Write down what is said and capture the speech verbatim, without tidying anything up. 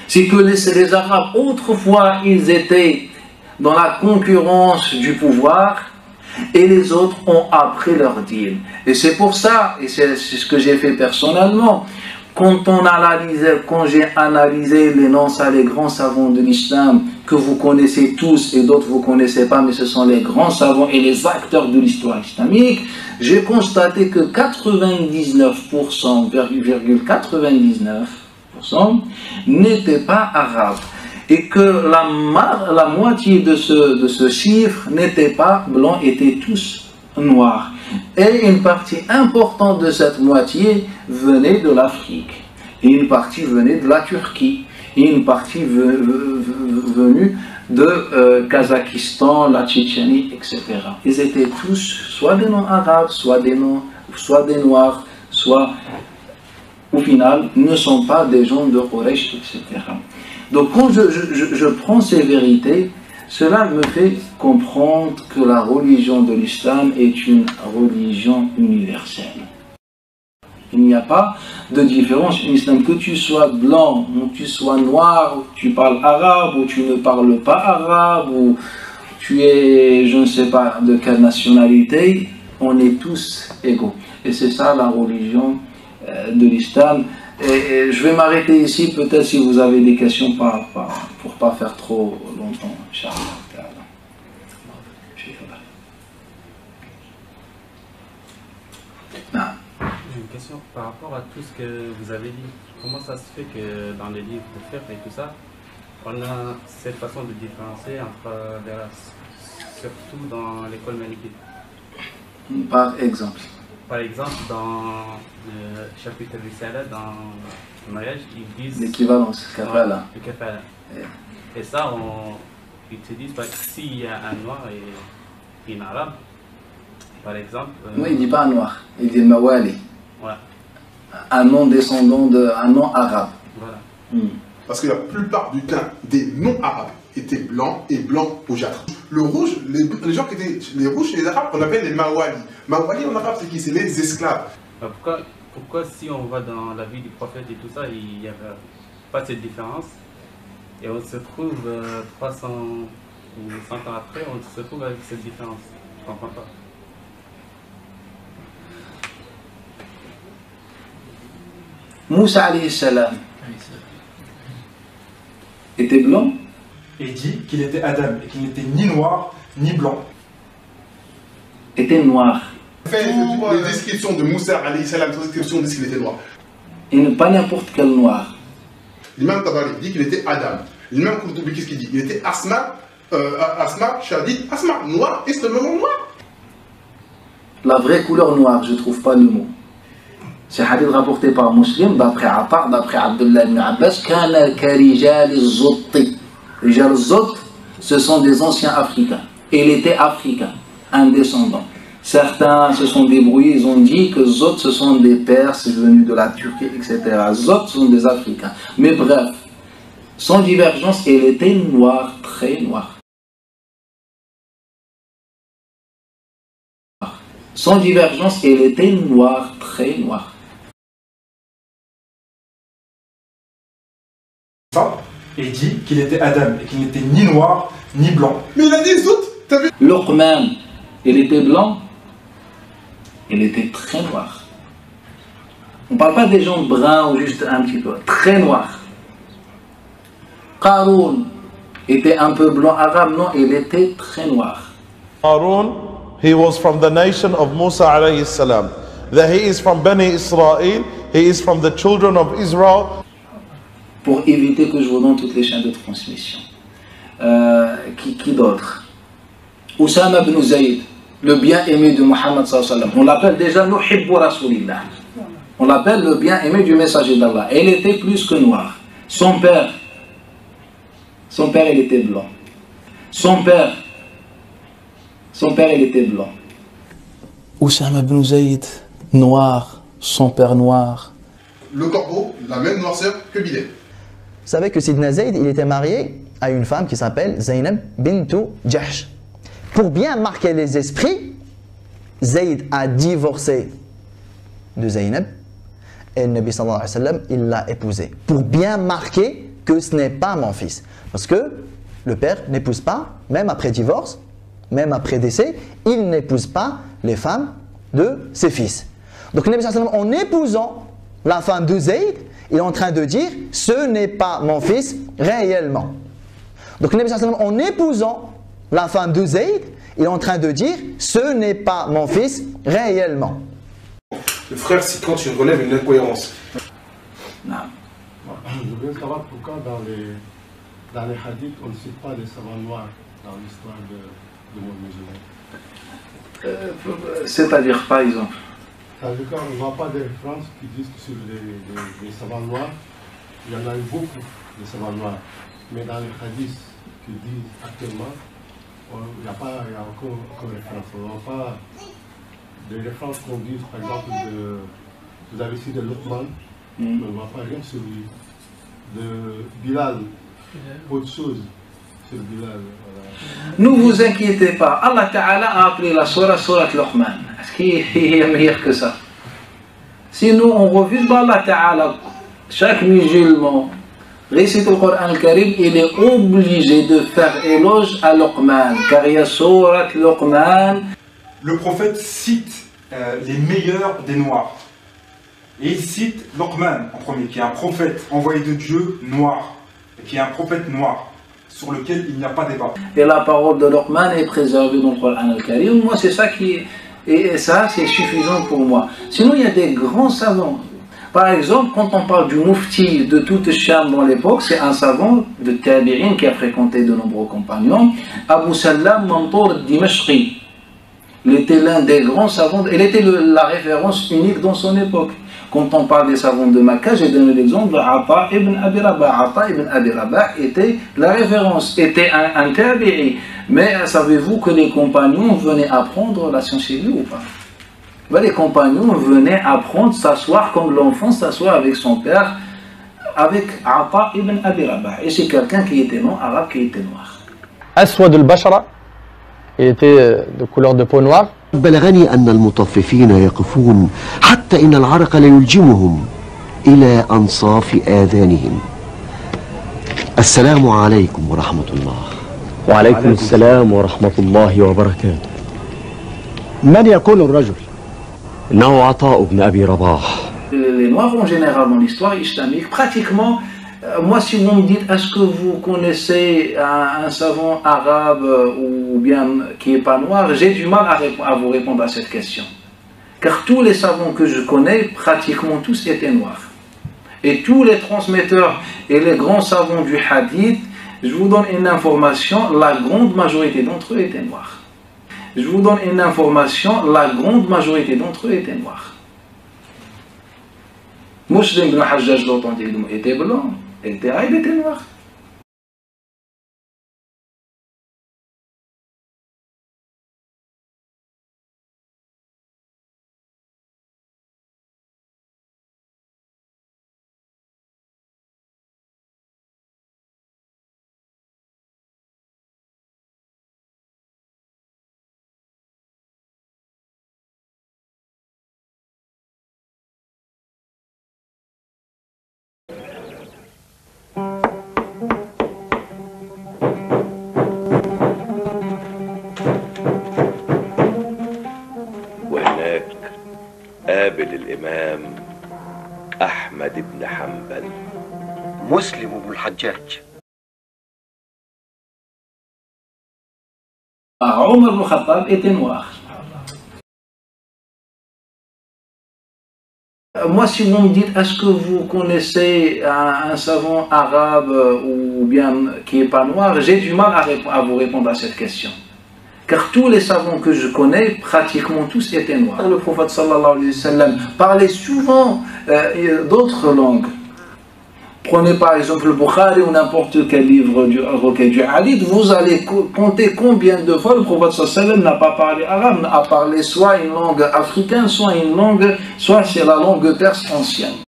C'est que les, les Arabes, autrefois, ils étaient dans la concurrence du pouvoir et les autres ont appris leur dîme. Et c'est pour ça, et c'est ce que j'ai fait personnellement, quand on analysait, quand j'ai analysé les noms, ça, les grands savants de l'islam que vous connaissez tous et d'autres vous connaissez pas, mais ce sont les grands savants et les acteurs de l'histoire islamique, j'ai constaté que quatre-vingt-dix-neuf pour cent, virgule quatre-vingt-dix-neuf pour cent n'étaient pas arabes. Et que la, la moitié de ce, de ce chiffre n'était pas blanc, étaient tous noirs. Et une partie importante de cette moitié venait de l'Afrique. Et une partie venait de la Turquie. Et une partie ve, ve, ve, venue de euh, Kazakhstan, la Tchétchénie, et cetera. Ils étaient tous soit des noms arabes, soit des noms, soit des noirs, soit, au final, ne sont pas des gens de Quraysh, et cetera. Donc quand je, je, je prends ces vérités, cela me fait comprendre que la religion de l'islam est une religion universelle. Il n'y a pas de différence en islam, que tu sois blanc, ou tu sois noir, ou tu parles arabe, ou tu ne parles pas arabe, ou tu es, je ne sais pas, de quelle nationalité, on est tous égaux. Et c'est ça la religion euh, de l'islam. Et, et je vais m'arrêter ici, peut-être si vous avez des questions, pas, pas, pour ne pas faire trop longtemps. Inch'Allah. J'ai une question par rapport à tout ce que vous avez dit. Comment ça se fait que dans les livres de fiqh et tout ça, on a cette façon de différencier entre les races, surtout dans l'école malikite? Par exemple. Par exemple, dans le chapitre du Risala, dans le mariage, ils disent l'équivalence, kafala. Le kafala. Et ça, on, ils te disent que s'il y a un noir et un arabe, par exemple. Euh, non, il ne dit pas un noir, il dit mawali. Voilà. Un nom descendant d'un nom arabe. Voilà. Hmm. Parce que la plupart du temps, des noms arabes étaient blancs et blancs rougeâtres. Le rouge, les, les gens qui étaient les rouges chez les arabes, on appelle les mawali. Mawali en arabe, c'est qui? C'est les esclaves. Pourquoi, pourquoi si on va dans la vie du prophète et tout ça, il n'y avait pas cette différence? Et on se trouve euh, trois cents ou cent ans après, on se trouve avec cette différence. Je ne comprends pas. Moussa alayhi salam était blanc. Et dit qu'il était Adam et qu'il n'était ni noir ni blanc. Était noir. Fait les descriptions de Moussa alayhi salam, les descriptions disent qu'il était noir. Et ne pas n'importe quel noir. L'imam Tabari dit qu'il était Adam. L'imam Kourtoubi, qu'est-ce qu'il dit? Il était Asma, euh, Asma, Shadid, Asma, noir, extrêmement noir. La vraie couleur noire, je ne trouve pas le mot. C'est hadith rapporté par Muslim, d'après Atar, d'après Abdullah ibn Abbas, Kana karijal az-zotti. Rijal az-zott, ce sont des anciens africains. Et il était africain, un descendant. Certains se sont débrouillés, ils ont dit que Zot, ce sont des Perses venus de la Turquie, et cetera. Zot, ce sont des Africains. Mais bref, sans divergence, il était noir, très noir. Sans divergence, il était noir, très noir. Et dit qu'il était Adam et qu'il n'était ni noir ni blanc. Mais il a dit Zout, t'as vu? Luqman, il était blanc, il était très noir. On ne parle pas des gens bruns ou juste un petit peu, très noir. Qaroun était un peu blanc arabe, non, il était très noir. Qarun, he was from the nation of Musa alayhi salam. That he is from Bani Israel, he is from the children of Israel. Pour éviter que je vous donne toutes les chaînes de transmission. Euh, qui qui d'autre? Oussama ibn Zayd, le bien-aimé de Muhammad sallallahu alayhi wa sallam. On l'appelle déjà Nuhibbu Rasulillah. On l'appelle le bien-aimé du messager d'Allah. Et il était plus que noir. Son père, son père il était blanc. Son père, son père il était blanc. Oussama ibn Zayd, noir, son père noir. Le corbeau, la même noirceur que Bilal. Vous savez que Sidna Zayd, il était marié à une femme qui s'appelle Zaynab bintu Jahsh. Pour bien marquer les esprits, Zayd a divorcé de Zaynab et le Nabi sallallahu alayhi wa sallam, il l'a épousée. Pour bien marquer que ce n'est pas mon fils. Parce que le père n'épouse pas, même après divorce, même après décès, il n'épouse pas les femmes de ses fils. Donc le Nabi sallallahu alayhi wa sallam, en épousant la femme de Zayd, il est en train de dire « ce n'est pas mon fils réellement ». Donc le Nabi sallallahu alayhi wa sallam, en épousant la femme de Zayd, il est en train de dire « ce n'est pas mon fils réellement ». Le frère, c'est quand tu relèves une incohérence. Non. Je veux savoir pourquoi dans les, dans les hadiths, on ne cite pas les savants noirs dans l'histoire de, de mon musulman. Euh, C'est-à-dire, par exemple. C'est-à-dire qu'on ne voit pas des références qui disent que sur les, les, les savants noirs, il y en a eu beaucoup de savants noirs. Mais dans les hadiths qui disent actuellement, il n'y a pas, il y a aucune, aucune référence. On ne voit pas des références qu'on dise, par exemple, de, vous avez cité Luqman, mm. on ne voit pas rien sur lui. De Bilal, autre chose sur Bilal. Voilà. Ne vous inquiétez pas, Allah Ta'ala a appelé la surah Surat Luqman. Est-ce qu'il y a meilleur que ça? Si nous on refuse Allah Ta'ala, chaque musulman récite le Coran al-Karim, il est obligé de faire éloge à Luqman, car il y a Surat Luqman. Le prophète cite euh, les meilleurs des Noirs. Et il cite Luqman en premier, qui est un prophète envoyé de Dieu noir, et qui est un prophète noir, sur lequel il n'y a pas débat. Et la parole de Luqman est préservée dans le Coran al-Karim. Moi, c'est ça qui... Et ça, c'est suffisant pour moi. Sinon, il y a des grands savants. Par exemple, quand on parle du Mufti de toute Cham dans l'époque, c'est un savant de Tabi'in qui a fréquenté de nombreux compagnons, Abu Sallam Mantour Dimashqi. Il était l'un des grands savants, il était le, la référence unique dans son époque. Quand on parle des savants de Makkah, j'ai donné l'exemple de Ata ibn Abi Rabah. Ata ibn Abi Rabah était la référence, était un, un tabi'i. Mais savez-vous que les compagnons venaient apprendre la science chez lui ou pas? Ben, les compagnons venaient apprendre, s'asseoir comme l'enfant s'assoit avec son père, avec Ata ibn Abi Rabah. Et c'est quelqu'un qui était non arabe, qui était noir. Aswad al-Bashra, il était de couleur de peau noire. بلغني أن المطففين يقفون حتى إن العرق ليلجمهم إلى أنصاف آذانهم. السلام عليكم ورحمة الله. وعليكم السلام ورحمة الله وبركاته. من يكون الرجل؟ إنه عطاء بن أبي رباح. Les Noirs en général dans l'histoire islamique, pratiquement, euh, moi si vous me dites est-ce que vous connaissez un, un savant arabe ou bien qui n'est pas noir, j'ai du mal à, à vous répondre à cette question. Car tous les savants que je connais, pratiquement tous étaient noirs. Et tous les transmetteurs et les grands savants du hadith, je vous donne une information, la grande majorité d'entre eux étaient noirs. Je vous donne une information, la grande majorité d'entre eux étaient noirs. Muslim ibn Hajjaj l'authentique était blanc, il était arabe, il était noir. وهناك قابل الإمام أحمد بن حنبل. مسلم بن الحجاج. Omar ibn Khattab était noir. Moi, si vous me dites, est-ce que vous connaissez un, un savant arabe ou bien qui n'est pas noir, j'ai du mal à, à vous répondre à cette question. Car tous les savants que je connais, pratiquement tous étaient noirs. Le prophète sallallahu alayhi wa sallam parlait souvent euh, d'autres langues. Prenez par exemple le Bukhari ou n'importe quel livre du recueil du Hadith, vous allez compter combien de fois le prophète sallallahu alayhi wa sallam n'a pas parlé arabe, a parlé soit une langue africaine, soit une langue, soit c'est la langue perse ancienne.